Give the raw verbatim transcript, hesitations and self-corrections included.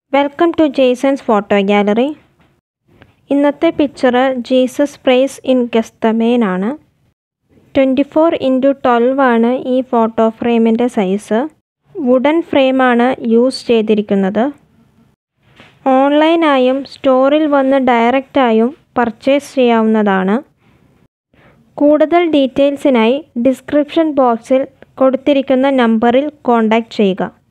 Welcome to Jaisons photo gallery. ഇന്നത്തെ picture Jesus prays in Gethsemane ആണ്. Twenty four into twelve ആണ് ഈ photo ഫ്രെയിമിൻ്റെ സൈസ്. വുഡൻ ഫ്രെയിമാണ് യൂസ് ചെയ്തിരിക്കുന്നത്. ഓൺലൈനായും സ്റ്റോറിൽ വന്ന് ഡയറക്റ്റായും പർച്ചേസ് ചെയ്യാവുന്നതാണ്. കൂടുതൽ ഡീറ്റെയിൽസിനായി ഡിസ്ക്രിപ്ഷൻ ബോക്സിൽ കൊടുത്തിരിക്കുന്ന നമ്പറിൽ കോൺടാക്റ്റ് ചെയ്യുക.